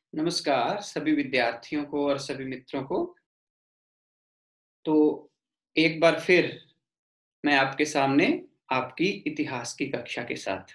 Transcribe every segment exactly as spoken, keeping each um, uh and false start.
नमस्कार सभी विद्यार्थियों को और सभी मित्रों को। तो एक बार फिर मैं आपके सामने आपकी इतिहास की कक्षा के साथ।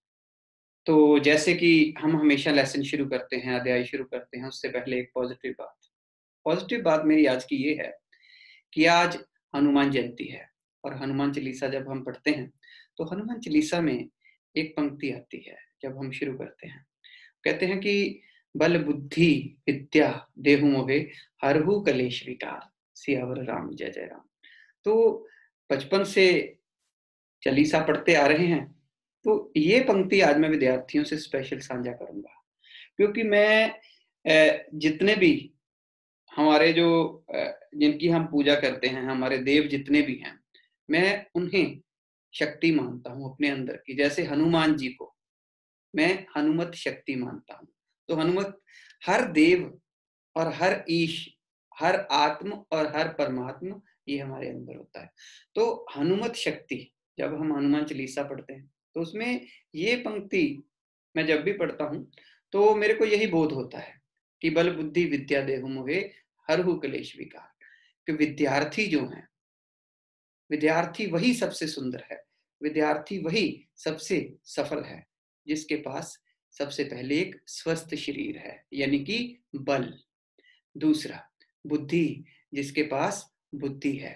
तो जैसे कि हम हमेशा लेसन शुरू करते हैं, अध्याय शुरू करते हैं, उससे पहले एक पॉजिटिव बात। पॉजिटिव बात मेरी आज की ये है कि आज हनुमान जयंती है और हनुमान चालीसा जब हम पढ़ते हैं, तो हनुमान चालीसा में एक पंक्ति आती है जब हम शुरू करते हैं। कहते हैं कि बल बुद्धि विद्या देहु मोहे हरहु कलेश विकार, सियावर राम जय जय राम। तो बचपन से चालीसा पढ़ते आ रहे हैं, तो ये पंक्ति आज मैं विद्यार्थियों से स्पेशल साझा करूंगा, क्योंकि मैं अ, जितने भी हमारे जो अ, जिनकी हम पूजा करते हैं, हमारे देव जितने भी हैं, मैं उन्हें शक्ति मानता हूँ अपने अंदर की। जैसे हनुमान जी को मैं हनुमत शक्ति मानता हूँ। तो हनुमत हर देव और हर ईश, हर आत्म और हर परमात्मा ये हमारे अंदर होता है। तो हनुमत शक्ति, जब हम हनुमान चालीसा पढ़ते हैं, तो उसमें ये पंक्ति मैं जब भी पढ़ता हूँ, तो मेरे को यही बोध होता है कि बल बुद्धि विद्या देहु मोहे हरहु कलेश विकार। कि विद्यार्थी जो हैं, विद्यार्थी वही सबसे सुंदर है, विद्यार्थी वही सबसे सफल है, जिसके पास सबसे पहले एक स्वस्थ शरीर है, यानी कि बल। दूसरा बुद्धि, जिसके पास बुद्धि है।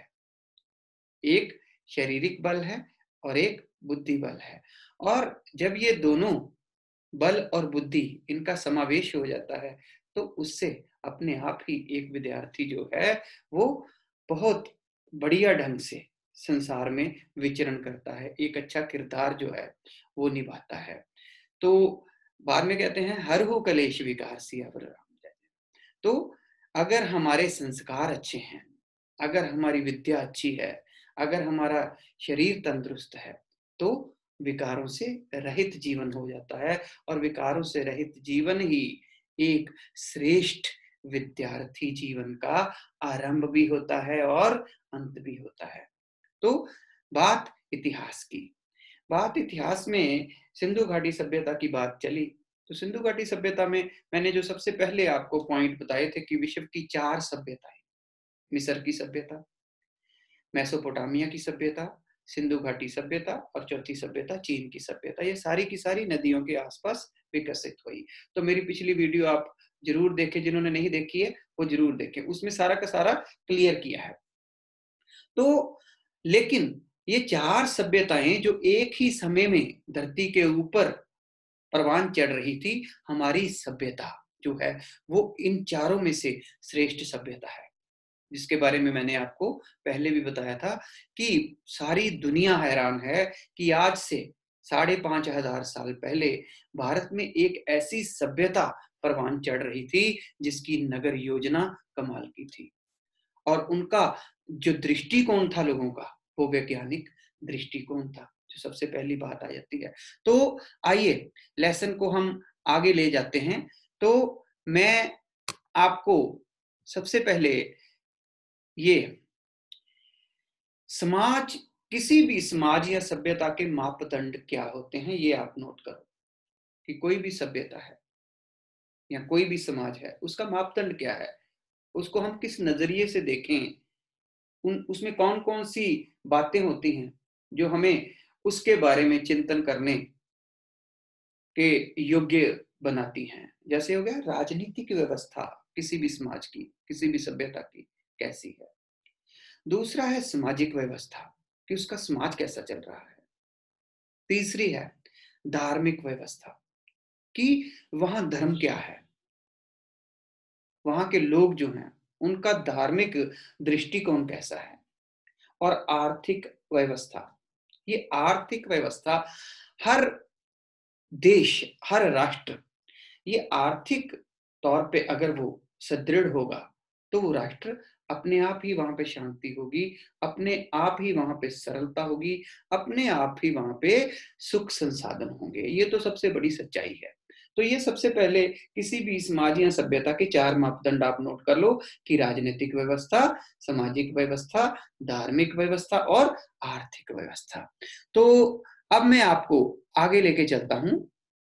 एक शारीरिक बल है और एक बुद्धि बल है। और जब ये दोनों बल और बुद्धि इनका समावेश हो जाता है, तो उससे अपने आप ही एक विद्यार्थी जो है वो बहुत बढ़िया ढंग से संसार में विचरण करता है, एक अच्छा किरदार जो है वो निभाता है। तो बाद में कहते हैं हर हो कलेश विकार सियावर रामचंद्र। तो अगर हमारे संस्कार अच्छे हैं, अगर हमारी विद्या अच्छी है, अगर हमारा शरीर तंदुरुस्त है, तो विकारों से रहित जीवन हो जाता है। और विकारों से रहित जीवन ही एक श्रेष्ठ विद्यार्थी जीवन का आरंभ भी होता है और अंत भी होता है। तो बात इतिहास की, बात इतिहास में सिंधु घाटी सभ्यता की बात चली। तो सिंधु घाटी सभ्यता में मैंने जो सबसे पहले आपको पॉइंट बताए थे कि विश्व की चार सभ्यताएं, मिस्र की सभ्यता, मेसोपोटामिया की सभ्यता, सिंधु घाटी सभ्यता और चौथी सभ्यता चीन की सभ्यता, ये सारी की सारी नदियों के आसपास विकसित हुई। तो मेरी पिछली वीडियो आप जरूर देखें, जिन्होंने नहीं देखी है वो जरूर देखें, उसमें सारा का सारा क्लियर किया है। तो लेकिन ये चार सभ्यताएं जो एक ही समय में धरती के ऊपर परवान चढ़ रही थी, हमारी सभ्यता जो है वो इन चारों में से श्रेष्ठ सभ्यता है, जिसके बारे में मैंने आपको पहले भी बताया था कि सारी दुनिया हैरान है कि आज से साढ़े पांच हजार साल पहले भारत में एक ऐसी सभ्यता परवान चढ़ रही थी जिसकी नगर योजना कमाल की थी। और उनका जो दृष्टिकोण था लोगों का, वो वैज्ञानिक दृष्टिकोण था, जो सबसे पहली बात आ जाती है। तो आइए लेसन को हम आगे ले जाते हैं। तो मैं आपको सबसे पहले ये समाज, किसी भी समाज या सभ्यता के मापदंड क्या होते हैं ये आप नोट करो कि कोई भी सभ्यता है या कोई भी समाज है, उसका मापदंड क्या है, उसको हम किस नजरिए से देखें, उन उसमें कौन कौन सी बातें होती हैं जो हमें उसके बारे में चिंतन करने के योग्य बनाती हैं। जैसे हो गया राजनीतिक व्यवस्था किसी भी समाज की, किसी भी सभ्यता की कैसी है। दूसरा है सामाजिक व्यवस्था कि उसका समाज कैसा चल रहा है। तीसरी है धार्मिक व्यवस्था कि वहां धर्म क्या है, वहां के लोग जो हैं उनका धार्मिक दृष्टिकोण कैसा है। और आर्थिक व्यवस्था, ये आर्थिक व्यवस्था हर देश, हर राष्ट्र, ये आर्थिक तौर पे अगर वो सुदृढ़ होगा तो वो राष्ट्र अपने आप ही वहां पे शांति होगी, अपने आप ही वहां पे सरलता होगी, अपने आप ही वहां पे सुख संसाधन होंगे। ये तो सबसे बड़ी सच्चाई है। तो ये सबसे पहले किसी भी समाज या सभ्यता के चार मापदंड आप नोट कर लो कि राजनीतिक व्यवस्था, सामाजिक व्यवस्था, धार्मिक व्यवस्था और आर्थिक व्यवस्था। तो अब मैं आपको आगे लेके चलता हूं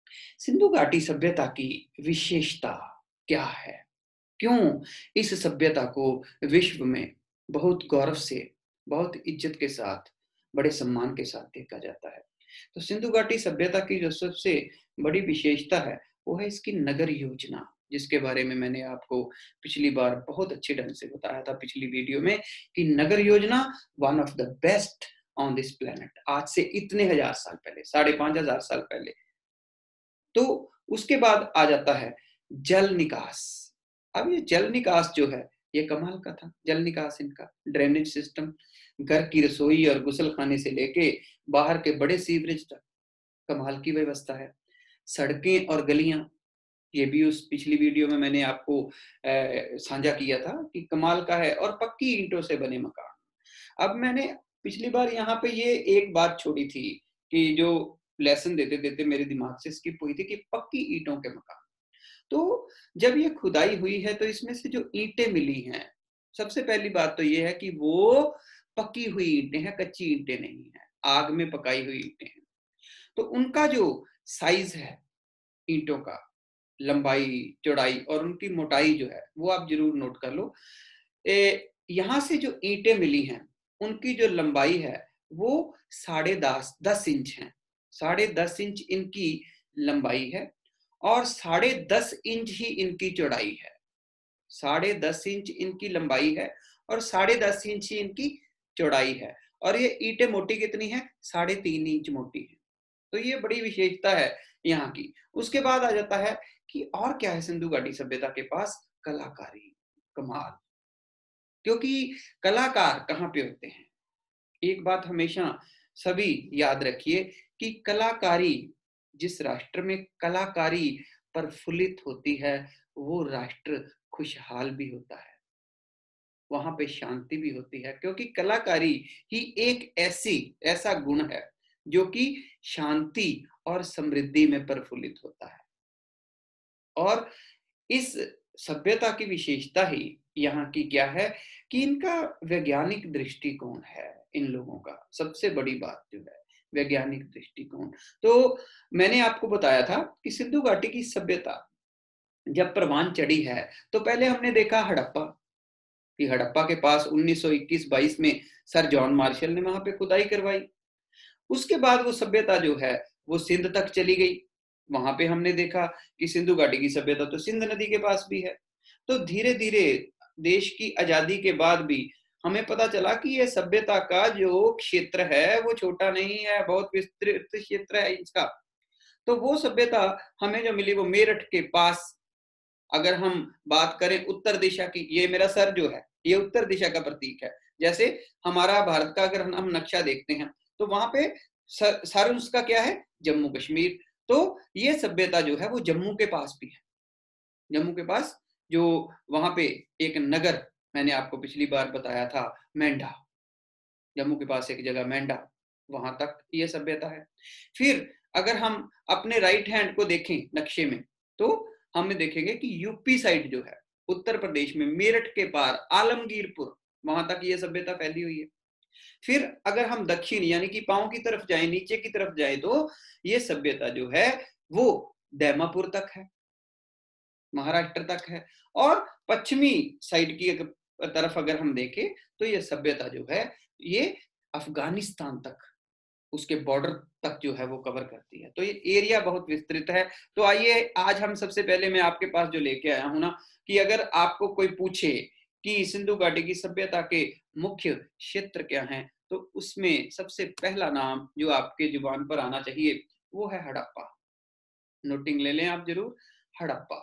सिंधु घाटी सभ्यता की विशेषता क्या है? क्यों इस सभ्यता को विश्व में बहुत गौरव से, बहुत इज्जत के साथ, बड़े सम्मान के साथ देखा जाता है? तो सिंधु घाटी सभ्यता की जो सबसे बड़ी विशेषता है, वो है इसकी नगर योजना, जिसके बारे में मैंने आपको पिछली बार बहुत अच्छे ढंग से बताया था पिछली वीडियो में कि नगर योजना one of the best on this planet. आज से इतने हजार साल पहले, साढ़े पांच हजार साल पहले। तो उसके बाद आ जाता है जल निकास। अब ये जल निकास जो है, ये कमाल का था। जल निकास इनका ड्रेनेज सिस्टम, घर की रसोई और गुसल खाने से लेके बाहर के बड़े सीवरेज तक कमाल की व्यवस्था है। सड़कें और गलियां, ये भी उस पिछली वीडियो में मैंने आपको साझा किया था कि कमाल का है। और पक्की ईंटों से बने मकान। अब मैंने पिछली बार यहाँ पे ये एक बात छोड़ी थी कि जो लेसन देते देते मेरे दिमाग से स्किप हुई थी कि पक्की ईंटों के मकान। तो जब ये खुदाई हुई है तो इसमें से जो ईंटें मिली हैं, सबसे पहली बात तो ये है कि वो पक्की हुई ईंटें हैं, कच्ची ईंटें नहीं है, आग में पकाई हुई ईंटें हैं। तो उनका जो साइज है ईंटों का, लंबाई, चौड़ाई और उनकी मोटाई जो है, वो आप जरूर नोट कर लो। यहाँ से जो ईंटें मिली हैं, उनकी जो लंबाई है वो साढ़े दस दस इंच है। साढ़े दस इंच इनकी लंबाई है और साढ़े दस इंच ही इनकी चौड़ाई है। साढ़े दस इंच इनकी लंबाई है और साढ़े दस इंच ही इनकी चौड़ाई है। और ये ईंटें मोटी कितनी है? साढ़े तीन इंच मोटी है। तो ये बड़ी विशेषता है यहाँ की। उसके बाद आ जाता है कि और क्या है सिंधु घाटी सभ्यता के पास? कलाकारी। कमाल। क्योंकि कलाकार कहाँ पे होते हैं? एक बात हमेशा सभी याद रखिए कि कलाकारी, जिस राष्ट्र में कलाकारी प्रफुल्लित होती है, वो राष्ट्र खुशहाल भी होता है, वहां पे शांति भी होती है। क्योंकि कलाकारी ही एक ऐसी ऐसा गुण है जो कि शांति और समृद्धि में प्रफुल्लित होता है। और इस सभ्यता की विशेषता ही यहाँ की क्या है कि इनका वैज्ञानिक दृष्टिकोण है। इन लोगों का सबसे बड़ी बात जो है वैज्ञानिक दृष्टिकोण। तो मैंने आपको बताया था कि सिंधु घाटी की सभ्यता जब परवान चढ़ी है तो पहले हमने देखा हड़प्पा, कि हड़प्पा के पास उन्नीस सौ इक्कीस बाईस में सर जॉन मार्शल ने वहां पे खुदाई करवाई। उसके बाद वो सभ्यता जो है वो सिंध तक चली गई। वहां पे हमने देखा कि सिंधु घाटी की सभ्यता तो सिंध नदी के पास भी है। तो धीरे धीरे देश की आजादी के बाद भी हमें पता चला कि ये सभ्यता का जो क्षेत्र है वो छोटा नहीं है, बहुत विस्तृत क्षेत्र है इसका। तो वो सभ्यता हमें जो मिली वो मेरठ के पास, अगर हम बात करें उत्तर दिशा की, ये मेरा सर जो है ये उत्तर दिशा का प्रतीक है। जैसे हमारा भारत का अगर हम नक्शा देखते हैं तो वहां पे सर, सर उसका क्या है? जम्मू कश्मीर। तो ये सभ्यता जो है वो जम्मू के पास भी है। जम्मू के पास जो वहां पे एक नगर मैंने आपको पिछली बार बताया था, मेंढा। जम्मू के पास एक जगह मेंढा, वहां तक ये सभ्यता है। फिर अगर हम अपने राइट हैंड को देखें नक्शे में तो हमें देखेंगे कि यूपी साइड जो है उत्तर प्रदेश में मेरठ के पार आलमगीरपुर, वहां तक ये सभ्यता फैली हुई है। फिर अगर हम दक्षिण यानी कि पांव की तरफ जाए, नीचे की तरफ जाए, तो ये सभ्यता जो है वो दैमापुर तक है, महाराष्ट्र तक है। और पश्चिमी साइड की तरफ अगर हम देखें तो ये सभ्यता जो है ये अफगानिस्तान तक, उसके बॉर्डर तक जो है वो कवर करती है। तो ये एरिया बहुत विस्तृत है। तो आइए आज हम सबसे पहले मैं आपके पास जो लेके आया हूं ना, कि अगर आपको कोई पूछे कि सिंधु घाटी की सभ्यता के मुख्य क्षेत्र क्या हैं, तो उसमें सबसे पहला नाम जो आपके जुबान पर आना चाहिए वो है हड़प्पा। नोटिंग ले लें आप जरूर, हड़प्पा।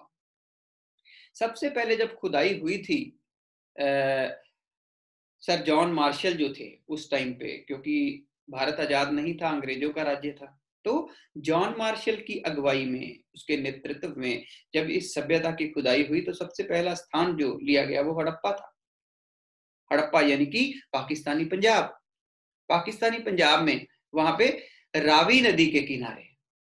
सबसे पहले जब खुदाई हुई थी, आ, सर जॉन मार्शल जो थे उस टाइम पे, क्योंकि भारत आजाद नहीं था, अंग्रेजों का राज्य था, तो जॉन मार्शल की अगुवाई में, उसके नेतृत्व में जब इस सभ्यता की खुदाई हुई तो सबसे पहला स्थान जो लिया गया वो हड़प्पा था। हड़प्पा यानी कि पाकिस्तानी पंजाब। पाकिस्तानी पंजाब में वहां पे रावी नदी के किनारे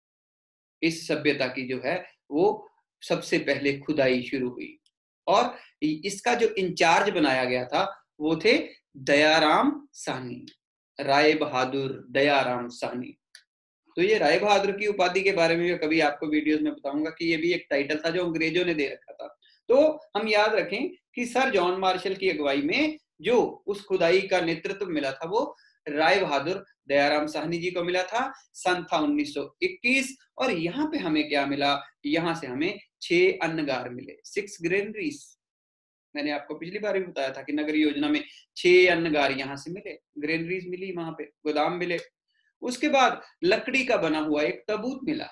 इस सभ्यता की जो है वो सबसे पहले खुदाई शुरू हुई। और इसका जो इंचार्ज बनाया गया था वो थे दयाराम साहनी, राय बहादुर दयाराम साहनी। तो ये राय बहादुर की उपाधि के बारे में कभी आपको वीडियोस में बताऊंगा कि ये भी एक टाइटल था जो अंग्रेजों ने दे रखा था। तो हम याद रखें कि सर जॉन मार्शल की अगुवाई में जो उस खुदाई का नेतृत्व मिला था वो राय बहादुर दयाराम साहनी जी को मिला था। सन था उन्नीस सौ इक्कीस और यहाँ पे हमें क्या मिला, यहाँ से हमें छह अन्नगार मिले, सिक्स ग्रेनरीज। मैंने आपको पिछली बार भी बताया था कि नगर योजना में छह अन्नगार यहाँ से मिले, ग्रेनरीज मिली, वहां पे गोदाम मिले। उसके बाद लकड़ी का बना हुआ एक तबूत मिला,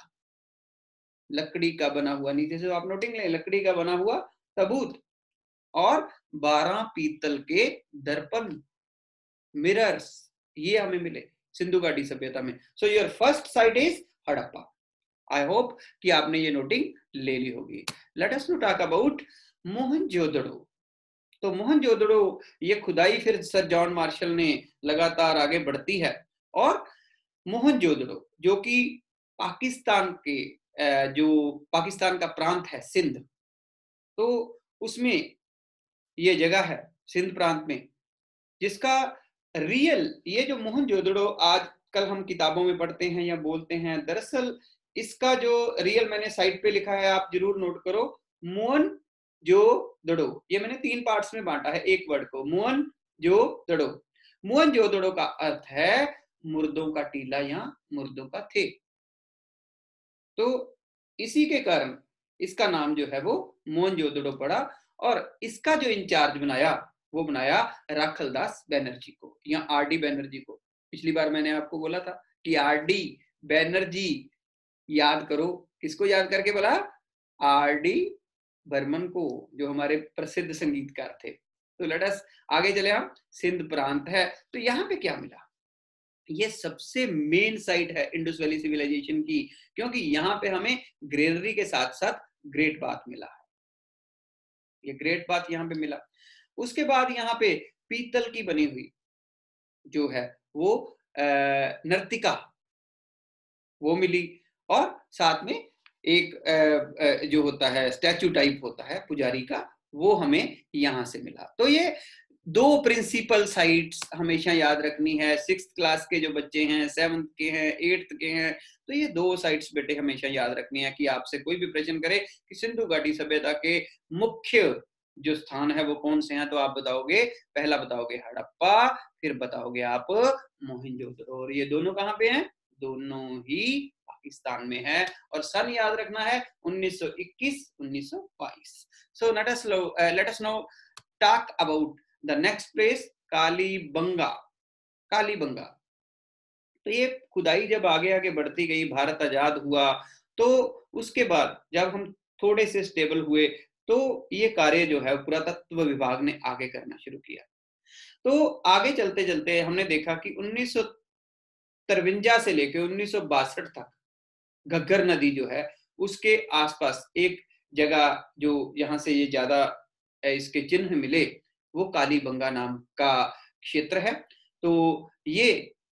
लकड़ी का बना हुआ, नीचे से आप नोटिंग लें, लकड़ी का बना हुआ तबूत और बारह पीतल के दर्पण, मिरर्स, ये हमें मिले सिंधु घाटी सभ्यता में। So your first site is Harappa. I hope कि आपने ये नोटिंग ले ली होगी। Let us now talk about Mohenjodaro. तो मोहनजोदड़ो ये खुदाई फिर सर जॉन मार्शल ने लगातार आगे बढ़ती है और मोहनजोदड़ो जो कि पाकिस्तान के जो पाकिस्तान का प्रांत है सिंध, तो उसमें ये जगह है सिंध प्रांत में, जिसका रियल ये जो मोहनजोदड़ो आज कल हम किताबों में पढ़ते हैं या बोलते हैं, दरअसल इसका जो रियल मैंने साइट पे लिखा है, आप जरूर नोट करो, मोहन जो दड़ो। ये मैंने तीन पार्ट्स में बांटा है एक वर्ड को, मोहन जो दड़ो। मोहन जो दड़ो का अर्थ है मुर्दों का टीला या मुर्दों का थे। तो इसी के कारण इसका नाम जो है वो मोहनजोदड़ो पड़ा और इसका जो इंचार्ज बनाया वो बनाया राखलदास बैनर्जी को या आर डी बैनर्जी को। पिछली बार मैंने आपको बोला था कि आर डी बैनर्जी याद करो, किसको याद करके बोला, आर डी बर्मन को, जो हमारे प्रसिद्ध संगीतकार थे। तो लेट अस आगे चले, हम सिंध प्रांत है, तो यहाँ पे क्या मिला, ये सबसे मेन साइट है इंडस वैली सिविलाइजेशन की, क्योंकि यहाँ पे हमें ग्रेनरी के साथ साथ ग्रेट बाथ मिला है, ये ग्रेट बाथ यहाँ पे मिला। उसके बाद यहाँ पे पीतल की बनी हुई जो है वो नर्तिका वो मिली और साथ में एक जो होता है स्टैचू टाइप होता है पुजारी का, वो हमें यहाँ से मिला। तो ये दो प्रिंसिपल साइट्स हमेशा याद रखनी है। सिक्स क्लास के जो बच्चे हैं, सेवंथ के हैं, एट्थ के हैं, तो ये दो साइट्स बेटे हमेशा याद रखनी है कि आपसे कोई भी प्रश्न करे कि सिंधु घाटी सभ्यता के मुख्य जो स्थान है वो कौन से हैं, तो आप बताओगे, पहला बताओगे हड़प्पा, फिर बताओगे आप मोहनजोदड़ो। और ये दोनों कहाँ पे हैं, दोनों ही पाकिस्तान में है और सन याद रखना है उन्नीस सौ इक्कीस उन्नीस सौ बाईस। So let us let us now talk about the next place, Kalibanga. Kalibanga, तो ये खुदाई जब आगे आगे बढ़ती गई, भारत आजाद हुआ, तो उसके बाद जब हम थोड़े से स्टेबल हुए तो ये कार्य जो है पुरातत्व विभाग ने आगे करना शुरू किया। तो आगे चलते चलते हमने देखा कि उन्नीस सौ तिरवंजा से लेकर उन्नीस सौ बासठ तक घग्गर नदी जो है उसके आसपास एक जगह जो यहाँ से ये ज्यादा इसके चिन्ह मिले, वो कालीबंगा नाम का क्षेत्र है। तो ये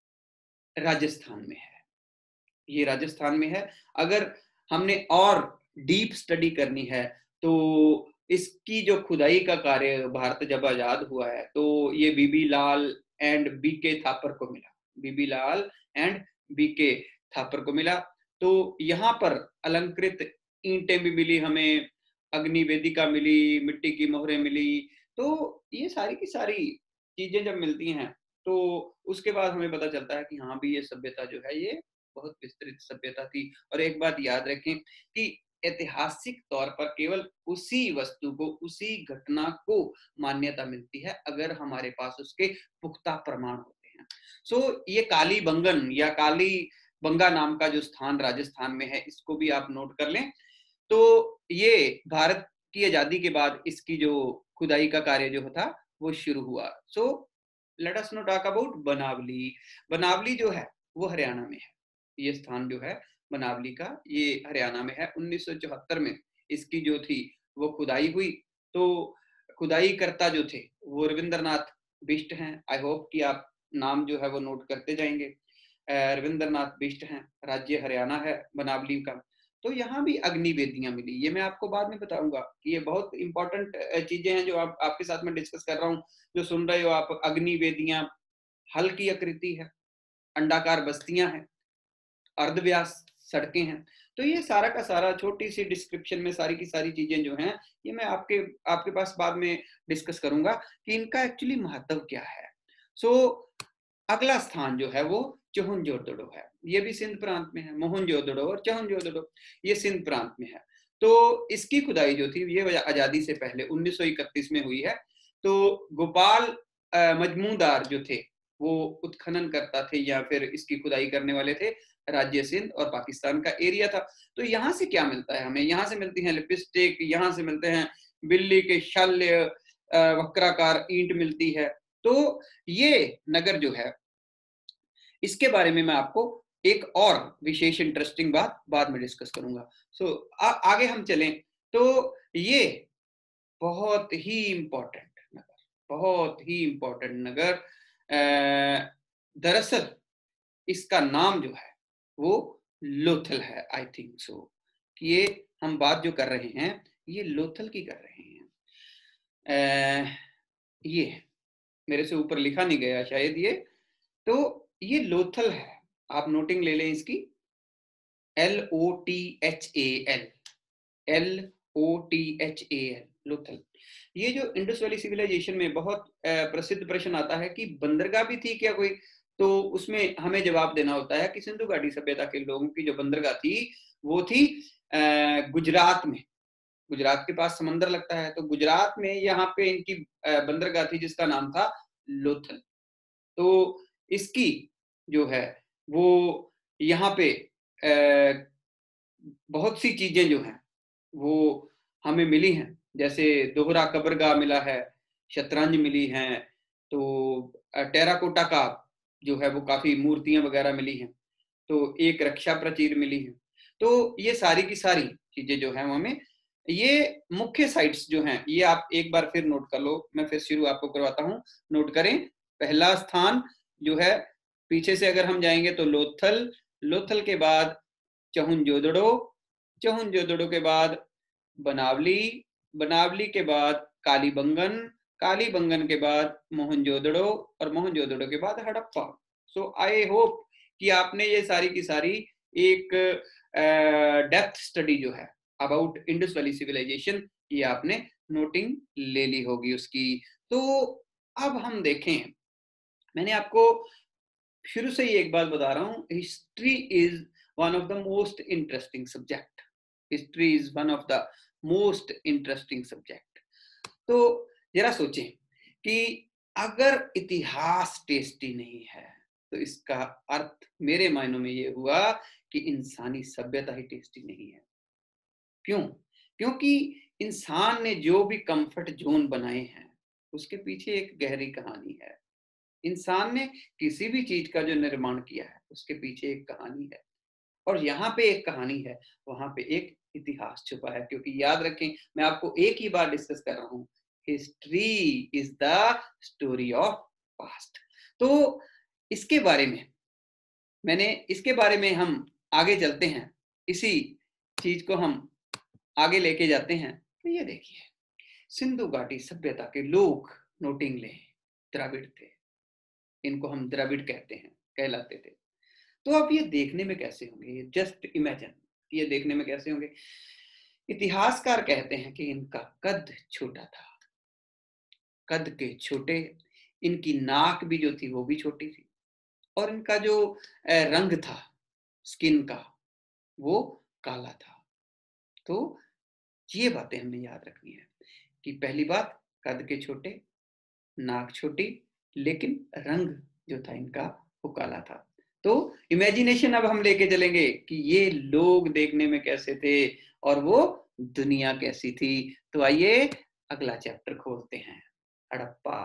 राजस्थान में है, ये राजस्थान में है। अगर हमने और डीप स्टडी करनी है तो इसकी जो खुदाई का कार्य भारत जब आजाद हुआ है तो ये बीबी लाल एंड बी के थापर को मिला, बीबी लाल एंड बी के थापर को मिला। तो यहाँ पर अलंकृत ईंटें भी मिली हमें, अग्नि वेदिका मिली, मिट्टी की मोहरें मिली। तो ये सारी की सारी चीजें जब मिलती हैं तो उसके बाद हमें पता चलता है कि हाँ भी ये सभ्यता जो है ये बहुत विस्तृत सभ्यता थी। और एक बात याद रखें कि ऐतिहासिक तौर पर केवल उसी वस्तु को, उसी घटना को मान्यता मिलती है अगर हमारे पास उसके पुख्ता प्रमाण होते हैं। सो so, ये कालीबंगन या काली बंगा नाम का जो स्थान राजस्थान में है, इसको भी आप नोट कर लें। तो ये भारत की आजादी के बाद इसकी जो खुदाई का कार्य जो था वो शुरू हुआ। So let us now talk about Banawali. Banawali जो है वो हरियाणा में है, ये स्थान जो है बनावली का ये हरियाणा में है। उन्नीस सौ चौहत्तर में इसकी जो थी वो खुदाई हुई। तो खुदाई करता जो थे वो रविंद्रनाथ बिष्ट हैं। आई होप कि आप नाम जो है वो नोट करते जाएंगे। रविंद्रनाथ बिष्ट हैं, राज्य हरियाणा है बनावली का। तो यहाँ भी अग्नि वेदियां मिली, ये मैं आपको बाद में बताऊंगा कि ये बहुत इंपॉर्टेंट चीजें हैं जो आप आपके साथ में डिस्कस कर रहा हूँ, जो सुन रहे हो आप। अग्नि वेदियां, हल की आकृति है, अंडाकार बस्तियां हैं, अर्धव्यास सड़कें हैं। तो ये सारा का सारा छोटी सी डिस्क्रिप्शन में सारी की सारी चीजें जो हैं ये मैं आपके आपके पास बाद में डिस्कस करूंगा कि इनका एक्चुअली महत्व क्या है। सो so, अगला स्थान जो है वो चहुंजोदड़ो है। ये भी सिंध प्रांत में है। मोहनजोदड़ो और चहुंजोदड़ो ये सिंध प्रांत में है। तो इसकी खुदाई जो थी ये आजादी से पहले उन्नीस सौ इकतीस में हुई है। तो गोपाल मजमूदार जो थे वो उत्खनन करता थे या फिर इसकी खुदाई करने वाले थे। राज्य सिंध और पाकिस्तान का एरिया था। तो यहाँ से क्या मिलता है हमें? यहाँ से मिलती है लिपस्टिक, यहाँ से मिलते हैं बिल्ली के शल्य, वक्राकार ईंट मिलती है। तो ये नगर जो है इसके बारे में मैं आपको एक और विशेष इंटरेस्टिंग बात बाद में डिस्कस करूंगा। सो so, आगे हम चलें तो ये बहुत ही इंपॉर्टेंट नगर, बहुत ही इंपॉर्टेंट नगर। दरअसल इसका नाम जो है वो लोथल है। आई थिंक सो कि ये हम बात जो कर रहे हैं ये लोथल की कर रहे हैं। आ, ये मेरे से ऊपर लिखा नहीं गया शायद ये, तो ये लोथल है। आप नोटिंग ले लें इसकी, L O T H A L, L O T H A L, Lothal. ये जो इंडस वैली सिविलाइजेशन में बहुत प्रसिद्ध प्रश्न आता है कि बंदरगाह भी थी क्या कोई, तो उसमें हमें जवाब देना होता है कि सिंधु घाटी सभ्यता के लोगों की जो बंदरगाह थी वो थी गुजरात में। गुजरात के पास समंदर लगता है, तो गुजरात में यहाँ पे इनकी बंदरगाह थी जिसका नाम था लोथल। तो इसकी जो है वो यहाँ पे बहुत सी चीजें जो हैं वो हमें मिली हैं, जैसे दोहरा कब्रगाह मिला है, शतरंज मिली हैं, तो टेराकोटा का जो है वो काफी मूर्तियां वगैरह मिली हैं, तो एक रक्षा प्राचीर मिली है। तो ये सारी की सारी चीजें जो है हमें, ये मुख्य साइट्स जो हैं ये आप एक बार फिर नोट कर लो, मैं फिर शुरू आपको करवाता हूँ, नोट करें। पहला स्थान जो है पीछे से अगर हम जाएंगे तो लोथल, लोथल के बाद चहुंजोदड़ो, चहुंजोदड़ो के बाद बनावली, बनावली के बाद कालीबंगन, कालीबंगन के बाद मोहनजोदड़ो और मोहनजोदड़ो के बाद हड़प्पा। सो आई होप कि आपने ये सारी की सारी एक डेप्थ स्टडी जो है अबाउट इंडस वैली सिविलाइजेशन ये आपने नोटिंग ले ली होगी उसकी। तो अब हम देखें, मैंने आपको शुरू से ही एक बात बता रहा हूं, history is one of the most interesting subject, history is one of the most interesting subject. तो जरा सोचें कि अगर इतिहास टेस्टी नहीं है तो इसका अर्थ मेरे मायनों में ये हुआ कि इंसानी सभ्यता ही टेस्टी नहीं है। क्यों? क्योंकि इंसान ने जो भी कंफर्ट जोन बनाए हैं उसके पीछे एक गहरी कहानी है। इंसान ने किसी भी चीज का जो निर्माण किया है उसके पीछे एक कहानी है, और यहाँ पे एक कहानी है, वहां पे एक इतिहास छुपा है। क्योंकि याद रखें, मैं आपको एक ही बार डिस्कस कर रहा हूं, history is the story of past. तो इसके बारे में मैंने इसके बारे में हम आगे चलते हैं, इसी चीज को हम आगे लेके जाते हैं। तो ये देखिए, सिंधु घाटी सभ्यता के लोग, नोटिंग लें, द्रविड़ थे। इनको हम द्रविड़ कहते हैं, कहलाते थे। तो अब ये देखने में कैसे होंगे? जस्ट इमेजिन, ये देखने में कैसे होंगे? इतिहासकार कहते हैं कि इनका कद छोटा था, कद के छोटे, इनकी नाक भी जो थी वो भी छोटी थी, और इनका जो रंग था स्किन का वो काला था। तो ये बातें हमने याद रखनी है कि पहली बात, कद के छोटे, नाक छोटी, लेकिन रंग जो था इनका वो काला था। तो इमेजिनेशन अब हम लेके चलेंगे कि ये लोग देखने में कैसे थे और वो दुनिया कैसी थी। तो आइए अगला चैप्टर खोलते हैं, हड़प्पा।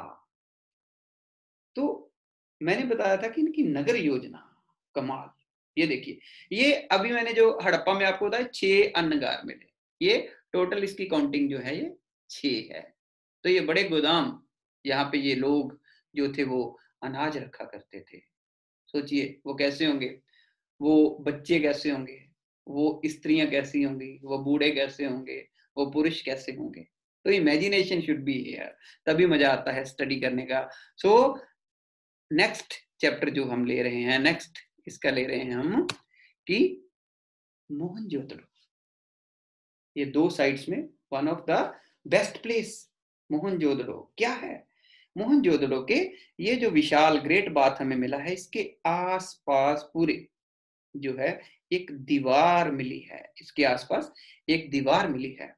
तो मैंने बताया था कि इनकी नगर योजना कमाल। ये देखिए, ये अभी मैंने जो हड़प्पा में आपको बताया छह अन्नगार मिले, ये टोटल इसकी काउंटिंग जो है ये छह है। तो ये बड़े गोदाम, यहाँ पे ये लोग जो थे वो अनाज रखा करते थे। सोचिए वो कैसे होंगे, वो बच्चे कैसे होंगे, वो स्त्रियां कैसी होंगी, वो बूढ़े कैसे होंगे, वो पुरुष कैसे होंगे। तो इमेजिनेशन शुड बी हियर, तभी मजा आता है स्टडी करने का। सो नेक्स्ट चैप्टर जो हम ले रहे हैं, नेक्स्ट इसका ले रहे हैं हम कि मोहनजोदड़ो, ये दो साइट्स में one of the best place Mohenjodaro क्या है। मोहनजोदड़ो के ये जो विशाल ग्रेट बाथ हमें मिला है, इसके आसपास पूरे जो है एक दीवार मिली है, इसके आसपास एक दीवार मिली है।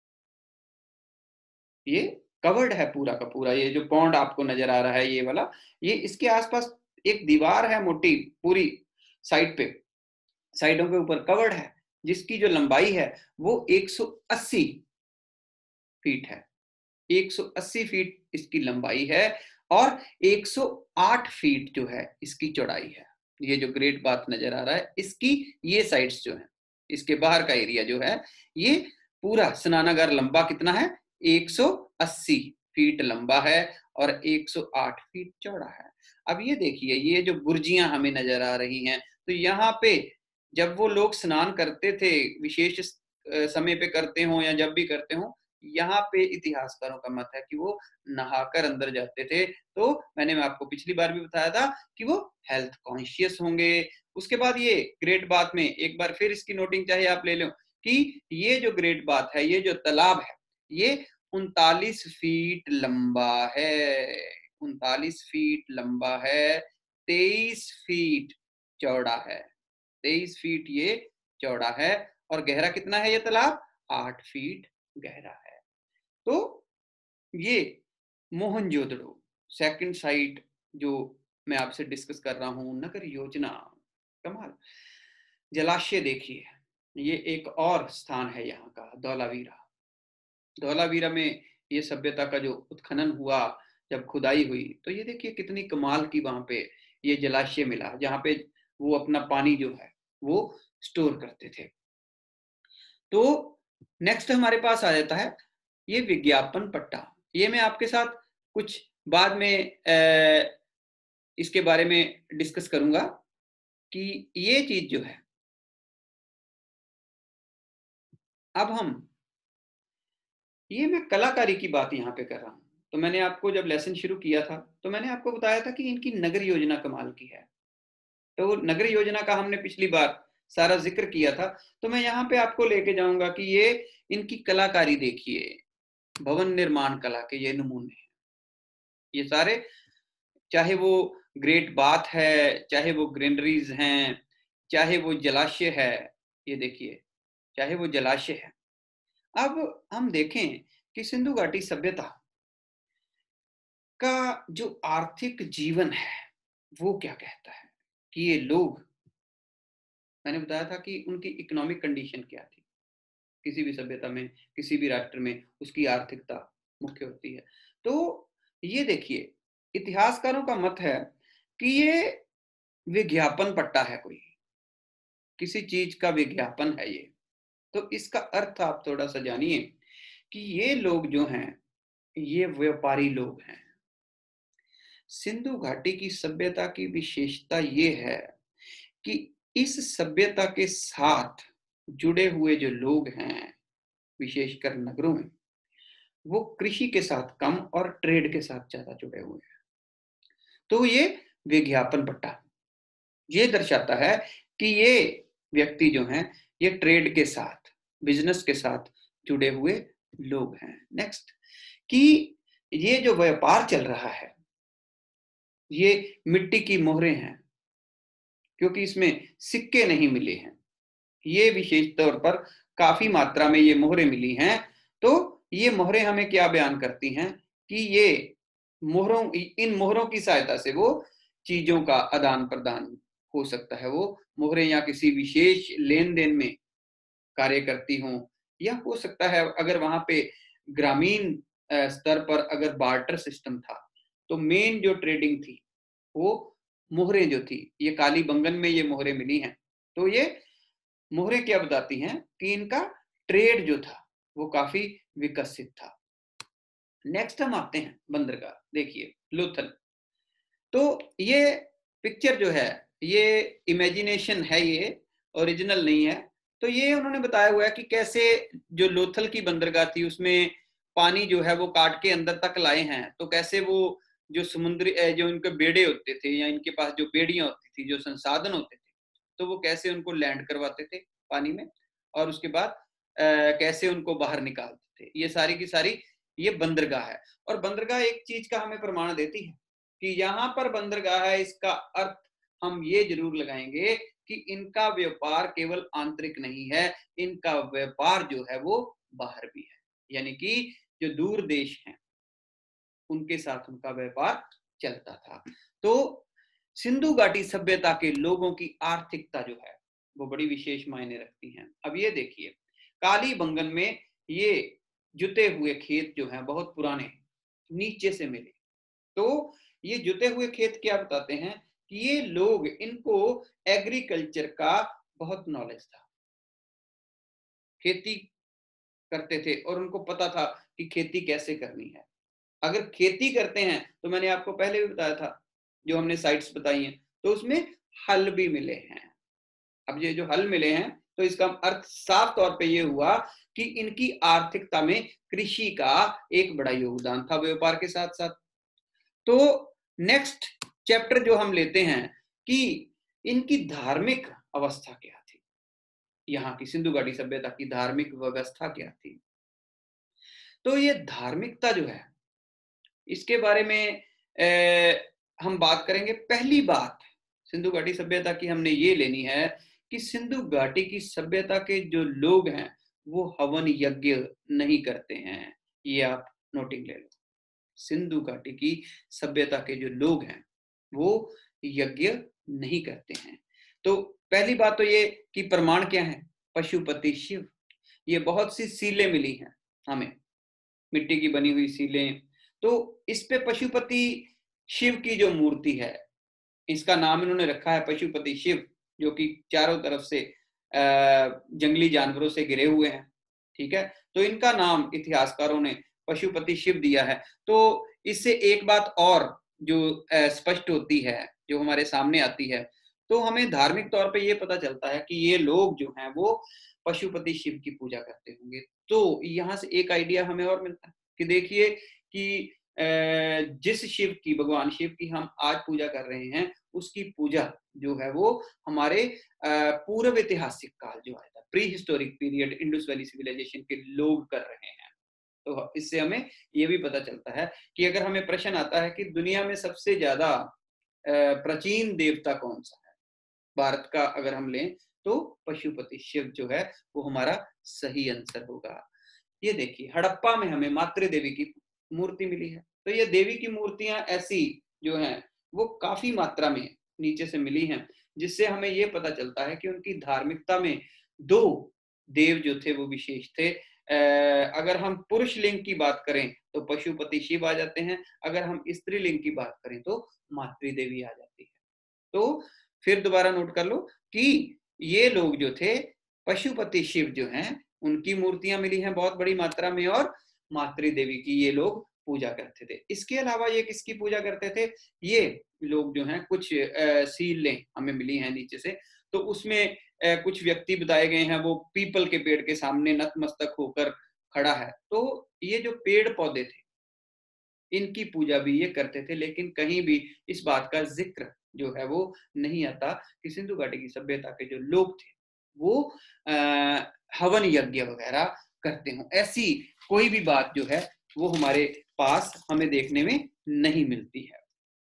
ये कवर्ड है पूरा का पूरा, ये जो पॉन्ड आपको नजर आ रहा है ये वाला, ये इसके आसपास एक दीवार है मोटी, पूरी साइड पे, साइडों के ऊपर कवर्ड है, जिसकी जो लंबाई है वो एक सौ अस्सी फीट है। एक सौ अस्सी फीट इसकी लंबाई है और एक सौ आठ फीट जो है इसकी चौड़ाई है। ये जो ग्रेट बाथ नजर आ रहा है, इसकी ये साइड्स जो है, इसके बाहर का एरिया जो है, ये पूरा स्नानागार लंबा कितना है, एक सौ अस्सी फीट लंबा है और एक सौ आठ फीट चौड़ा है। अब ये देखिए, ये जो बुर्जियां हमें नजर आ रही हैं, तो यहाँ पे जब वो लोग स्नान करते थे, विशेष समय पे करते हो या जब भी करते हो, यहाँ पे इतिहासकारों का मत है कि वो नहाकर अंदर जाते थे। तो मैंने मैं आपको पिछली बार भी बताया था कि वो हेल्थ कॉन्शियस होंगे। उसके बाद ये ग्रेट बाथ में एक बार फिर इसकी नोटिंग चाहे आप ले लो कि ये जो ग्रेट बाथ है, ये जो तालाब है, ये उनतालीस फीट लंबा है, उनतालीस फीट लंबा है, तेईस फीट चौड़ा है, तेईस फीट ये चौड़ा है और गहरा कितना है ये तालाब, आठ फीट गहरा है। तो ये मोहनजोदड़ो सेकंड साइट जो मैं आपसे डिस्कस कर रहा हूं, नगर योजना, कमाल। जलाशय देखिए, ये एक और स्थान है यहाँ का, धौलावीरा। धौलावीरा में ये सभ्यता का जो उत्खनन हुआ, जब खुदाई हुई, तो ये देखिए कितनी कमाल की वहां पे ये जलाशय मिला, जहां पे वो अपना पानी जो है वो स्टोर करते थे। तो नेक्स्ट हमारे पास आ जाता है ये विज्ञापन पट्टा। ये मैं आपके साथ कुछ बाद में ए, इसके बारे में डिस्कस करूंगा कि ये चीज जो है, अब हम ये मैं कलाकारी की बात यहाँ पे कर रहा हूं। तो मैंने आपको जब लेसन शुरू किया था तो मैंने आपको बताया था कि इनकी नगर योजना कमाल की है। तो नगर योजना का हमने पिछली बार सारा जिक्र किया था। तो मैं यहाँ पे आपको लेके जाऊंगा कि ये इनकी कलाकारी देखिए, भवन निर्माण कला के ये नमूने हैं, ये सारे, चाहे वो ग्रेट बाथ है, चाहे वो ग्रीनरीज हैं, चाहे वो जलाशय है, ये देखिए, चाहे वो जलाशय है। अब हम देखें कि सिंधु घाटी सभ्यता का जो आर्थिक जीवन है वो क्या कहता है, कि ये लोग, मैंने बताया था कि उनकी इकोनॉमिक कंडीशन क्या थी, किसी भी सभ्यता में, किसी भी राष्ट्र में उसकी आर्थिकता मुख्य होती है। तो ये देखिए, इतिहासकारों का मत है कि ये विज्ञापन पट्टा है, कोई किसी चीज का विज्ञापन है ये। तो इसका अर्थ आप थोड़ा सा जानिए कि ये लोग जो हैं ये व्यापारी लोग हैं। सिंधु घाटी की सभ्यता की विशेषता ये है कि इस सभ्यता के साथ जुड़े हुए जो लोग हैं, विशेषकर नगरों में, वो कृषि के साथ कम और ट्रेड के साथ ज्यादा जुड़े हुए हैं। तो ये विज्ञापन पट्टा ये दर्शाता है कि ये व्यक्ति जो हैं ये ट्रेड के साथ, बिजनेस के साथ जुड़े हुए लोग हैं। नेक्स्ट, कि ये जो व्यापार चल रहा है, ये मिट्टी की मोहरें हैं, क्योंकि इसमें सिक्के नहीं मिले हैं। ये विशेष तौर पर काफी मात्रा में ये मोहरें मिली हैं। तो ये मोहरें हमें क्या बयान करती हैं कि ये मोहरों, इन मोहरों की सहायता से वो चीजों का आदान प्रदान हो सकता है। वो मोहरें या किसी विशेष लेन देन में कार्य करती हों, या हो सकता है अगर वहां पे ग्रामीण स्तर पर अगर बार्टर सिस्टम था, तो मेन जो ट्रेडिंग थी वो मोहरें जो थी, ये काली बंगन में ये मोहरें मिली हैं। तो ये मोहरें क्या बताती हैं कि इनका ट्रेड जो था वो काफी विकसित था। नेक्स्ट हम आते हैं बंदरगाह, देखिए लोथल। तो ये पिक्चर जो है ये इमेजिनेशन है, ये ओरिजिनल नहीं है। तो ये उन्होंने बताया हुआ है कि कैसे जो लोथल की बंदरगाह थी उसमें पानी जो है वो काट के अंदर तक लाए हैं। तो कैसे वो जो समुद्री जो इनके बेड़े होते थे या इनके पास जो बेड़ियां होती थी, जो संसाधन होते थे, तो वो कैसे उनको लैंड करवाते थे पानी में और उसके बाद अ, कैसे उनको बाहर निकालते थे। ये सारी की सारी ये बंदरगाह है। और बंदरगाह एक चीज का हमें प्रमाण देती है कि यहाँ पर बंदरगाह है, इसका अर्थ हम ये जरूर लगाएंगे कि इनका व्यापार केवल आंतरिक नहीं है, इनका व्यापार जो है वो बाहर भी है, यानी कि जो दूर देश हैं उनके साथ उनका व्यापार चलता था। तो सिंधु घाटी सभ्यता के लोगों की आर्थिकता जो है वो बड़ी विशेष मायने रखती है। अब ये देखिए, कालीबंगन में ये जुते हुए खेत जो हैं बहुत पुराने नीचे से मिले। तो ये जुते हुए खेत क्या बताते हैं कि ये लोग, इनको एग्रीकल्चर का बहुत नॉलेज था, खेती करते थे और उनको पता था कि खेती कैसे करनी है। अगर खेती करते हैं तो मैंने आपको पहले भी बताया था, जो हमने साइट्स बताई हैं, तो उसमें हल भी मिले हैं। अब ये जो हल मिले हैं तो इसका अर्थ साफ तौर पे ये हुआ कि इनकी आर्थिकता में कृषि का एक बड़ा योगदान था व्यापार के साथ साथ। तो नेक्स्ट चैप्टर जो हम लेते हैं कि इनकी धार्मिक अवस्था क्या थी, यहाँ की सिंधु घाटी सभ्यता की धार्मिक व्यवस्था क्या थी। तो ये धार्मिकता जो है इसके बारे में ए, हम बात करेंगे। पहली बात सिंधु घाटी सभ्यता की हमने ये लेनी है कि सिंधु घाटी की सभ्यता के जो लोग हैं वो हवन यज्ञ नहीं करते हैं। ये आप नोटिंग ले लो, सिंधु घाटी की सभ्यता के जो लोग हैं वो यज्ञ नहीं करते हैं। तो पहली बात तो ये कि प्रमाण क्या है, पशुपति शिव। ये बहुत सी सीलें मिली हैं हमें, मिट्टी की बनी हुई सीलें। तो इस पे पशुपति शिव की जो मूर्ति है, इसका नाम इन्होंने रखा है पशुपति शिव, जो कि चारों तरफ से जंगली जानवरों से घिरे हुए हैं। ठीक है, तो इनका नाम इतिहासकारों ने पशुपति शिव दिया है। तो इससे एक बात और जो स्पष्ट होती है, जो हमारे सामने आती है, तो हमें धार्मिक तौर पे ये पता चलता है कि ये लोग जो हैं वो पशुपति शिव की पूजा करते होंगे। तो यहाँ से एक आइडिया हमें और मिलता है कि देखिए कि जिस शिव की, भगवान शिव की हम आज पूजा कर रहे हैं, उसकी पूजा जो है वो हमारे पूर्व ऐतिहासिक काल जो आया था, prehistoric period, Indus valley civilisation के लोग कर रहे हैं। तो इससे हमें ये भी पता चलता है कि अगर हमें प्रश्न आता है कि दुनिया में सबसे ज्यादा प्राचीन देवता कौन सा है भारत का, अगर हम लें तो पशुपति शिव जो है वो हमारा सही आंसर होगा। ये देखिए, हड़प्पा में हमें मातृ देवी की मूर्ति मिली है। तो ये देवी की मूर्तियां ऐसी जो हैं वो काफी मात्रा में नीचे से मिली हैं, जिससे हमें ये पता चलता है कि उनकी धार्मिकता में दो देव जो थे वो विशेष थे। अगर हम पुरुष लिंग की बात करें तो पशुपति शिव आ जाते हैं, अगर हम स्त्री लिंग की बात करें तो मातृ देवी आ जाती है। तो फिर दोबारा नोट कर लो कि ये लोग जो थे पशुपति शिव जो हैं उनकी मूर्तियां मिली हैं बहुत बड़ी मात्रा में, और मातृ देवी की ये लोग पूजा करते थे। इसके अलावा ये किसकी पूजा करते थे, ये लोग जो हैं कुछ सीलें हमें मिली हैं नीचे से, तो उसमें कुछ व्यक्ति बताए गए हैं, वो पीपल के पेड़ के सामने नतमस्तक होकर खड़ा है। तो ये जो पेड़ पौधे थे इनकी पूजा भी ये करते थे, लेकिन कहीं भी इस बात का जिक्र जो है वो नहीं आता कि सिंधु घाटी की सभ्यता के जो लोग थे वो आ, हवन यज्ञ वगैरह करते हों। ऐसी कोई भी बात जो है वो हमारे पास हमें देखने में नहीं मिलती है।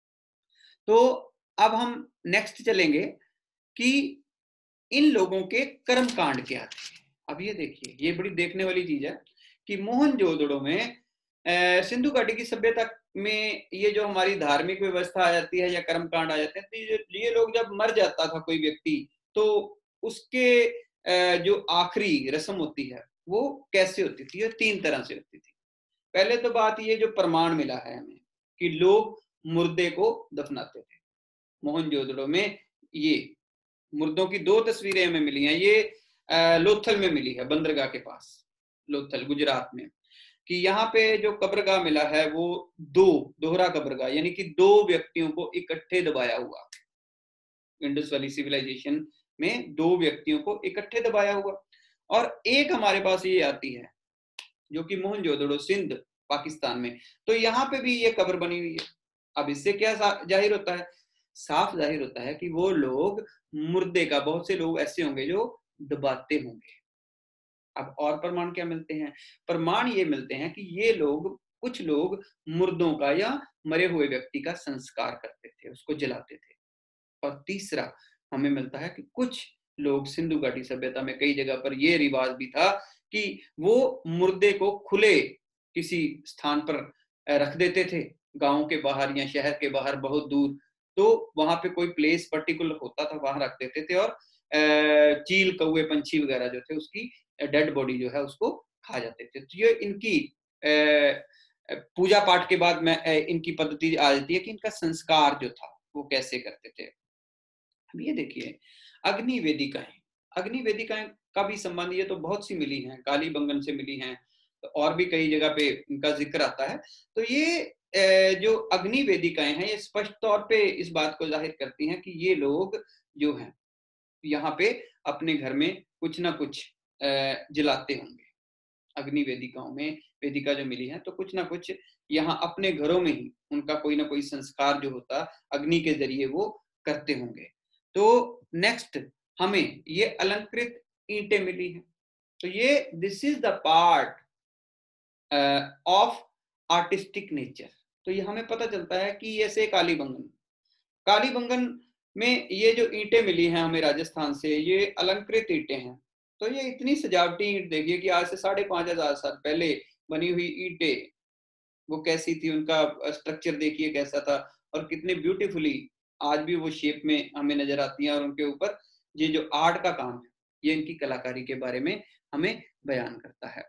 तो अब हम नेक्स्ट चलेंगे कि इन लोगों के कर्म कांड क्या थे। अब ये देखिए, ये बड़ी देखने वाली चीज है कि मोहनजोदड़ो में सिंधु घाटी की सभ्यता में ये जो हमारी धार्मिक व्यवस्था आ जाती है या कर्म कांड आ जाते हैं, तो ये लोग जब मर जाता था कोई व्यक्ति, तो उसके जो आखिरी रस्म होती है वो कैसे होती थी, ये तीन तरह से होती थी। पहले तो बात ये जो प्रमाण मिला है हमें कि लोग मुर्दे को दफनाते थे। मोहनजोदड़ो में ये मुर्दों की दो तस्वीरें हमें मिली हैं। ये लोथल में मिली है, बंदरगाह के पास, लोथल गुजरात में, कि यहाँ पे जो कब्रगाह मिला है वो दो दोहरा कब्रगाह, यानी कि दो व्यक्तियों को इकट्ठे दबाया हुआ। इंडस वैली सिविलाइजेशन में दो व्यक्तियों को इकट्ठे दबाया हुआ। और एक हमारे पास ये आती है जो कि मोहनजोदड़ो सिंध पाकिस्तान में, तो यहाँ पे भी ये कब्र बनी हुई है। अब इससे क्या जाहिर होता है साफ जाहिर होता है कि वो लोग मुर्दे का, बहुत से लोग ऐसे होंगे जो दबाते होंगे। अब और प्रमाण क्या मिलते हैं? प्रमाण ये मिलते हैं कि ये लोग, कुछ लोग मुर्दों का या मरे हुए व्यक्ति का संस्कार करते थे, उसको जलाते थे। और तीसरा हमें मिलता है कि कुछ लोग सिंधु घाटी सभ्यता में कई जगह पर ये रिवाज भी था कि वो मुर्दे को खुले किसी स्थान पर रख देते थे, गांव के बाहर या शहर के बाहर बहुत दूर। तो वहां पे कोई प्लेस पर्टिकुलर होता था, वहां रख देते थे और चील, कौवे, पंछी वगैरह जो थे उसकी डेड बॉडी जो है उसको खा जाते थे। तो ये इनकी पूजा पाठ के बाद में इनकी पद्धति आ जाती है कि इनका संस्कार जो था वो कैसे करते थे। अब ये देखिए, अग्नि वेदिकाएं, अग्नि वेदिकाएं का भी संबंध ये तो बहुत सी मिली हैं, कालीबंगन से मिली हैं, तो और भी कई जगह पे इनका जिक्र आता है। तो ये जो अग्नि वेदिकाएं हैं ये स्पष्ट तौर पे इस बात को जाहिर करती हैं कि ये लोग जो हैं यहाँ पे अपने घर में कुछ ना कुछ जलाते होंगे। अग्नि वेदिकाओं में, वेदिका जो मिली है तो कुछ ना कुछ यहाँ अपने घरों में ही उनका कोई ना कोई संस्कार जो होता अग्नि के जरिए वो करते होंगे। तो नेक्स्ट हमें ये अलंकृत ईंटें मिली हैं। तो ये this is the part of artistic nature. तो ये हमें पता चलता है कि ऐसे कालीबंगन, कालीबंगन में ये जो ईंटें मिली हैं हमें राजस्थान से, ये अलंकृत ईंटें हैं। तो ये इतनी सजावटी ईंट देखिए कि आज से साढ़े पांच हजार साल पहले बनी हुई ईंटें वो कैसी थी, उनका स्ट्रक्चर देखिए कैसा था और कितने ब्यूटीफुली आज भी वो शेप में हमें नजर आती हैं। और उनके ऊपर ये जो आर्ट का काम है ये इनकी कलाकारी के बारे में हमें बयान करता है।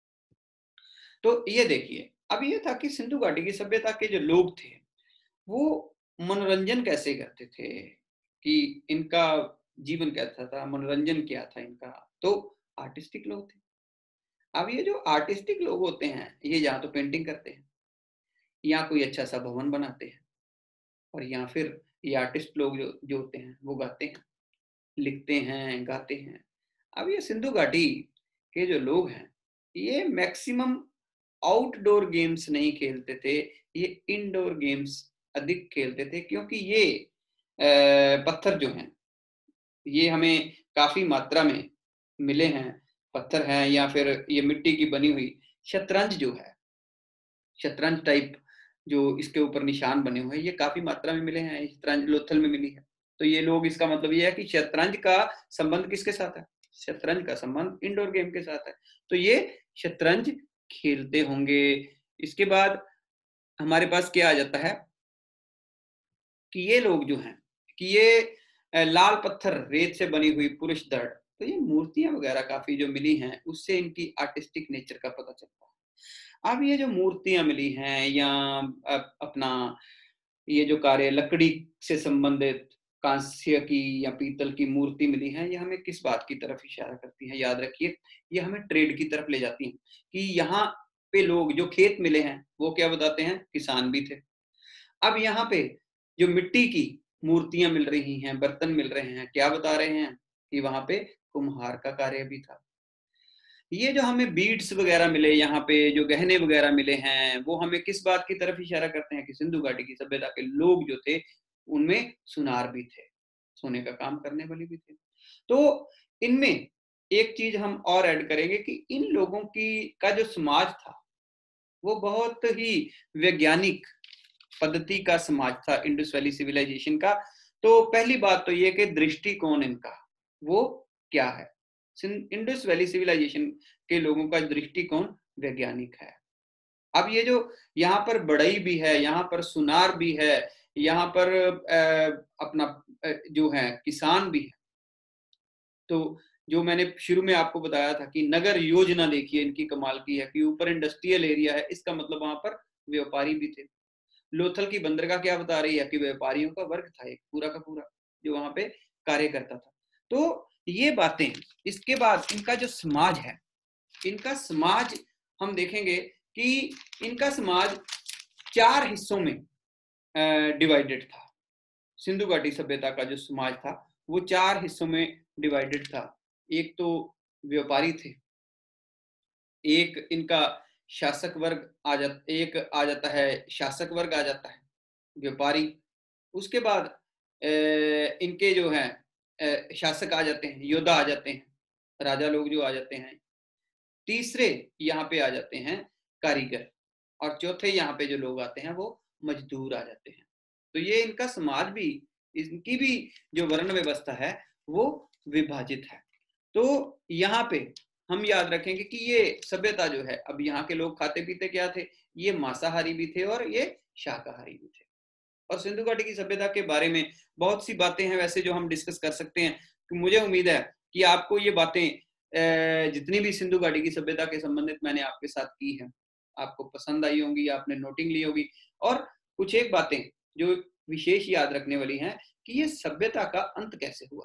तो ये देखिए, अब ये था कि सिंधु घाटी की सभ्यता के जो लोग थे वो मनोरंजन कैसे करते थे, कि इनका जीवन कैसा था, मनोरंजन क्या था इनका। तो आर्टिस्टिक लोग थे। अब ये जो आर्टिस्टिक लोग होते हैं ये या तो पेंटिंग करते हैं या कोई अच्छा सा भवन बनाते हैं, और या फिर ये आर्टिस्ट लोग जो जो होते हैं वो गाते हैं, लिखते हैं, गाते हैं। अब ये सिंधु घाटी के जो लोग हैं ये मैक्सिमम आउटडोर गेम्स नहीं खेलते थे, ये इनडोर गेम्स अधिक खेलते थे, क्योंकि ये पत्थर जो हैं ये हमें काफी मात्रा में मिले हैं। पत्थर हैं या फिर ये मिट्टी की बनी हुई शतरंज जो है, शतरंज टाइप जो इसके ऊपर निशान बने हुए हैं ये काफी मात्रा में मिले हैं। शतरंज लोथल में मिली है। तो ये लोग, इसका मतलब ये है कि शतरंज का संबंध किसके साथ है? शतरंज का संबंध इंडोर गेम के साथ है। तो ये शतरंज खेलते होंगे। इसके बाद हमारे पास क्या आ जाता है कि ये लोग जो हैं कि ये लाल पत्थर, रेत से बनी हुई पुरुष दड़, तो ये मूर्तियां वगैरह काफी जो मिली हैं उससे इनकी आर्टिस्टिक नेचर का पता चलता है। अब ये जो मूर्तियां मिली हैं या अपना ये जो कार्य लकड़ी से संबंधित कांस्य की या पीतल की मूर्ति मिली है, ये हमें किस बात की तरफ इशारा करती है? याद रखिए, ये हमें ट्रेड की तरफ ले जाती हैं कि यहाँ पे लोग जो खेत मिले हैं वो क्या बताते हैं? किसान भी थे। अब यहाँ पे जो मिट्टी की मूर्तियां मिल रही हैं, बर्तन मिल रहे हैं, क्या बता रहे हैं? कि वहां पे कुम्हार का कार्य भी था। ये जो हमें बीड्स वगैरह मिले, यहाँ पे जो गहने वगैरह मिले हैं वो हमें किस बात की तरफ इशारा करते हैं? कि सिंधु घाटी की सभ्यता के लोग जो थे उनमें सुनार भी थे, सोने का काम करने वाले भी थे। तो इनमें एक चीज हम और ऐड करेंगे कि इन लोगों की का जो समाज था वो बहुत ही वैज्ञानिक पद्धति का समाज था, इंडस वैली सिविलाइजेशन का। तो पहली बात तो ये कि दृष्टिकोण इनका वो क्या है? इंडस वैली सिविलाइजेशन के लोगों का दृष्टिकोण वैज्ञानिक है। अब ये जो यहाँ पर बढ़ई भी है, यहाँ पर सुनार भी है, यहाँ पर अपना जो है किसान भी है। तो जो मैंने शुरू में आपको बताया था कि नगर योजना देखिए इनकी कमाल की है कि ऊपर इंडस्ट्रियल एरिया है, इसका मतलब वहां पर व्यापारी भी थे। लोथल की बंदरगाह क्या बता रही है? कि व्यापारियों का वर्ग था एक पूरा का पूरा जो वहां पे कार्य करता था। तो ये बातें, इसके बाद इनका जो समाज है, इनका समाज हम देखेंगे कि इनका समाज चार हिस्सों में डिवाइडेड था। सिंधु घाटी सभ्यता का जो समाज था वो चार हिस्सों में डिवाइडेड था। एक तो व्यापारी थे, एक इनका शासक वर्ग आ जाता एक आ जाता है शासक वर्ग आ जाता है, व्यापारी। उसके बाद इनके जो हैं शासक आ जाते हैं, योद्धा आ जाते हैं, राजा लोग जो आ जाते हैं। तीसरे यहाँ पे आ जाते हैं कारीगर, और चौथे यहाँ पे जो लोग आते हैं वो मजदूर आ जाते हैं। तो ये इनका समाज भी, इनकी भी जो वर्ण व्यवस्था है वो विभाजित है। तो यहाँ पे हम याद रखेंगे कि ये सभ्यता जो है, अब यहाँ के लोग खाते पीते क्या थे, ये मांसाहारी भी थे और ये शाकाहारी भी थे। और सिंधु घाटी की सभ्यता के बारे में बहुत सी बातें हैं वैसे जो हम डिस्कस कर सकते हैं। तो मुझे उम्मीद है कि आपको ये बातें जितनी भी सिंधु घाटी की सभ्यता के संबंधित मैंने आपके साथ की है, आपको पसंद आई होंगी, आपने नोटिंग ली होगी। और कुछ एक बातें जो विशेष याद रखने वाली हैं कि ये सभ्यता का अंत कैसे हुआ।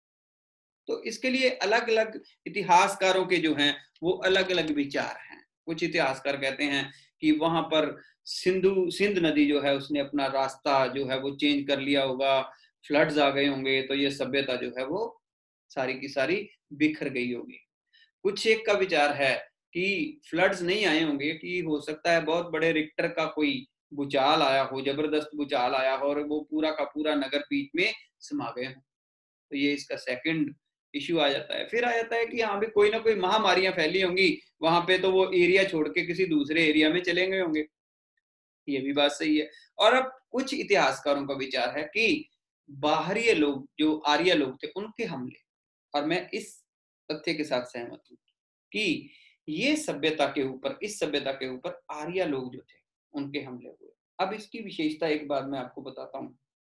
तो इसके लिए अलग अलग इतिहासकारों के जो हैं वो अलग अलग विचार हैं। कुछ इतिहासकार कहते हैं कि वहां पर सिंधु सिंध नदी जो है उसने अपना रास्ता जो है वो चेंज कर लिया होगा, फ्लड्स आ गए होंगे, तो ये सभ्यता जो है वो सारी की सारी बिखर गई होगी। कुछ एक का विचार है कि फ्लड्स नहीं आए होंगे, कि हो सकता है बहुत बड़े रिक्टर का कोई भूचाल आया हो, जबरदस्त भूचाल आया हो और वो पूरा का पूरा नगर बीच में समा गए। तो ये इसका सेकंड इश्यू आ जाता है। फिर आ जाता है कि यहाँ पे कोई ना कोई महामारियां फैली होंगी वहां पे, तो वो एरिया छोड़ के किसी दूसरे एरिया में चले गए होंगे। ये भी बात सही है। और अब कुछ इतिहासकारों का विचार है कि बाहरी लोग, जो आर्य लोग थे, उनके हमले, और मैं इस तथ्य के साथ सहमत हूँ कि ये सभ्यता के ऊपर, इस सभ्यता के ऊपर आर्य लोग जो थे उनके हमले हुए। अब इसकी विशेषता एक बात मैं आपको बताता हूँ।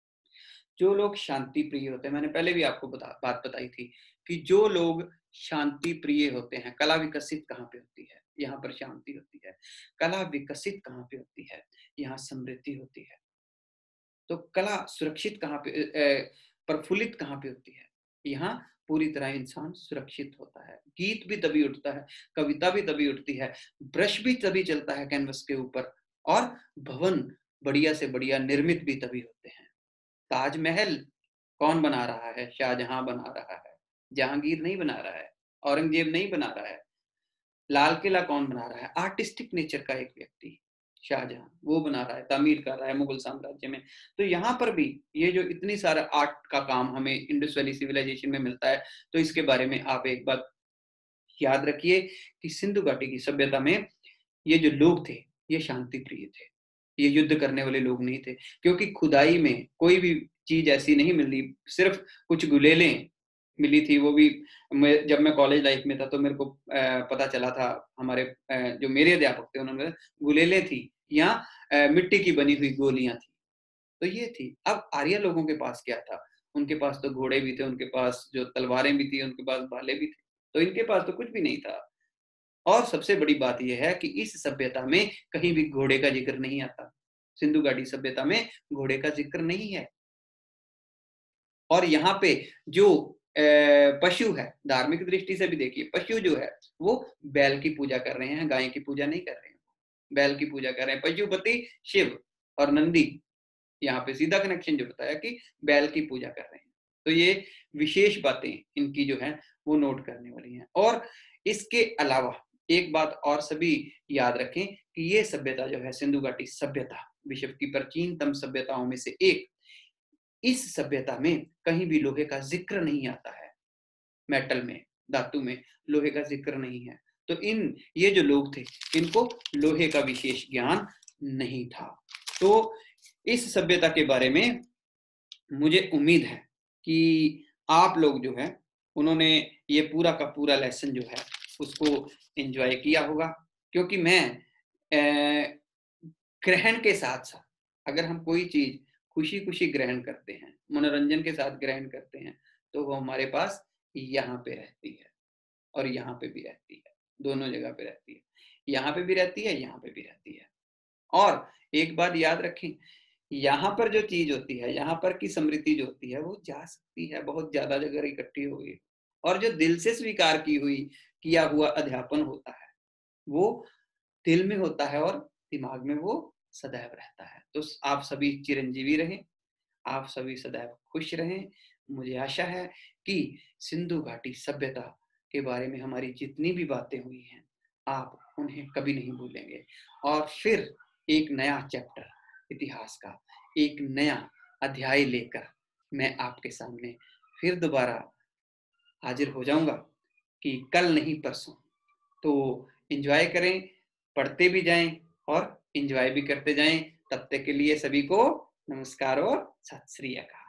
जो लोग शांति प्रिय होते हैं, मैंने पहले भी आपको बता, बात बताई थी कि जो लोग शांति प्रिय होते हैं, कला विकसित कहाँ पे होती है, यहाँ पर शांति होती है। कला विकसित कहाँ पे होती है, यहाँ समृद्धि होती है। तो कला सुरक्षित कहाँ पे, प्रफुल्लित कहाँ पे होती है, यहाँ पूरी तरह इंसान सुरक्षित होता है। गीत भी तभी उठता है, कविता भी तभी उठती है, ब्रश भी तभी चलता है कैनवस के ऊपर, और भवन बढ़िया से बढ़िया निर्मित भी तभी होते हैं। ताजमहल कौन बना रहा है? शाहजहां बना रहा है, जहांगीर नहीं बना रहा है, औरंगजेब नहीं बना रहा है। लाल किला कौन बना रहा है? आर्टिस्टिक नेचर का एक व्यक्ति, शाहजहां, वो बना रहा है, तामीर कर रहा है मुगल साम्राज्य में। तो यहाँ पर भी ये जो इतनी सारा आर्ट का काम हमें इंडस वैली सिविलाइजेशन में मिलता है, तो इसके बारे में आप एक बात याद रखिए कि सिंधु घाटी की सभ्यता में ये जो लोग थे ये शांति प्रिय थे, ये युद्ध करने वाले लोग नहीं थे। क्योंकि खुदाई में कोई भी चीज ऐसी नहीं मिली, सिर्फ कुछ गुलेलें मिली थी। वो भी मैं जब मैं कॉलेज लाइफ में था तो मेरे को पता चला था, हमारे जो मेरे अध्यापक थे उन्होंने, गुलेलें थी या मिट्टी की बनी हुई गोलियां थी, तो ये थी। अब आर्य लोगों के पास क्या था? उनके पास तो घोड़े भी थे, उनके पास जो तलवारें भी थी, उनके पास भाले भी थे, तो इनके पास तो कुछ भी नहीं था। और सबसे बड़ी बात यह है कि इस सभ्यता में कहीं भी घोड़े का जिक्र नहीं आता। सिंधु घाटी सभ्यता में घोड़े का जिक्र नहीं है। और यहाँ पे जो पशु है, धार्मिक दृष्टि से भी देखिए, पशु जो है वो बैल की पूजा कर रहे हैं, गाय की पूजा नहीं कर रहे हैं, बैल की पूजा कर रहे हैं। पशुपति शिव और नंदी, यहाँ पे सीधा कनेक्शन जुड़ता है कि बैल की पूजा कर रहे हैं। तो ये विशेष बातें इनकी जो है वो नोट करने वाली हैं। और इसके अलावा एक बात और सभी याद रखें कि ये सभ्यता जो है, सिंधु घाटी सभ्यता, विश्व की प्राचीनतम सभ्यताओं में से एक, इस सभ्यता में कहीं भी लोहे का जिक्र नहीं आता है। मेटल में, धातु में लोहे का जिक्र नहीं है। तो इन ये जो लोग थे, इनको लोहे का विशेष ज्ञान नहीं था। तो इस सभ्यता के बारे में मुझे उम्मीद है कि आप लोग जो है उन्होंने ये पूरा का पूरा लेसन जो है उसको एंजॉय किया होगा। क्योंकि मैं ग्रहण के साथ साथ, अगर हम कोई चीज खुशी खुशी ग्रहण करते हैं, मनोरंजन के साथ ग्रहण करते हैं, तो वो हमारे पास यहाँ पे रहती है और यहाँ पे भी रहती है, दोनों जगह पे रहती है। यहाँ पे भी रहती है, यहाँ पे भी रहती है। और एक बात याद रखें, यहाँ पर जो चीज होती है, यहाँ पर की समृद्धि जो होती है, वो जा सकती है बहुत ज्यादा जगह इकट्ठी हो गई, और जो दिल से स्वीकार की हुई किया हुआ अध्यापन होता है वो दिल में होता है और दिमाग में वो सदैव रहता है। तो आप सभी चिरंजीवी रहें, आप सभी सदैव खुश रहें। मुझे आशा है कि सिंधु घाटी सभ्यता के बारे में हमारी जितनी भी बातें हुई हैं, आप उन्हें कभी नहीं भूलेंगे। और फिर एक नया चैप्टर इतिहास का, एक नया अध्याय लेकर मैं आपके सामने फिर दोबारा हाजिर हो जाऊँगा कि कल नहीं परसों। तो एन्जॉय करें, पढ़ते भी जाएँ और एन्जॉय भी करते जाएँ। तब तक के लिए सभी को नमस्कार और सत श्री अकाल।